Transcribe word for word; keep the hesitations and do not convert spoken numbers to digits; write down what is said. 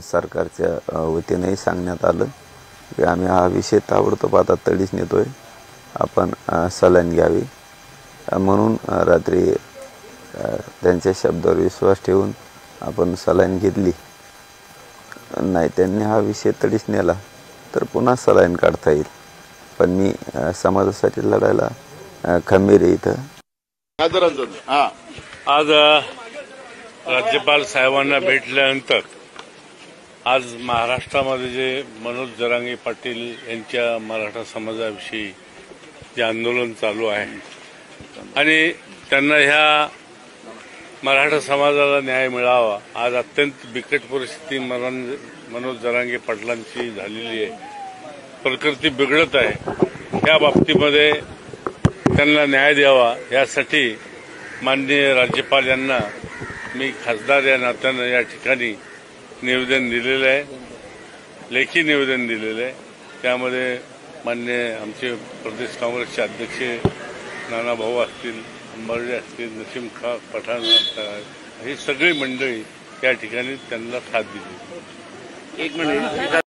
सरकारच्या वतीनेही सांगण्यात आलं की आम्ही हा विषय ताबडतोब आता तडीस नेतोय, आपण सलाईन घ्यावी म्हणून रात्री त्यांच्या शब्दावर विश्वास ठेवून आपण सलाईन घेतली। नाही त्यांनी हा विषय तडीस नेला तर पुन्हा सलाईन काढता येईल, पण मी समाजासाठी लढायला खंबीर आहे। इथं आज राज्यपाल साहेबांना भेटल्यानंतर आज महाराष्ट्रामध्ये जे मनोज जरांगे पाटील यांच्या मराठा समाजाविषयी जे आंदोलन चालू आहे आणि त्यांना ह्या मराठा समाजाला न्याय मिळावा, आज अत्यंत बिकट परिस्थिती मनोज जरांगे पाटलांची झालेली आहे, प्रकृती बिघडत आहे। त्या बाबतीमध्ये त्यांना न्याय द्यावा यासाठी माननीय राज्यपाल यांना मी खासदार या नात्यानं या ठिकाणी निवेदन दिलेलं आहे, लेखी निवेदन दिलेलं आहे। त्यामध्ये माननीय आमचे प्रदेश काँग्रेसचे अध्यक्ष नानाभाऊ असतील, अंबारडे असतील, नसीम खा पठाण ही सगळी मंडळी या ठिकाणी त्यांना साथ दिली। एक मिनिट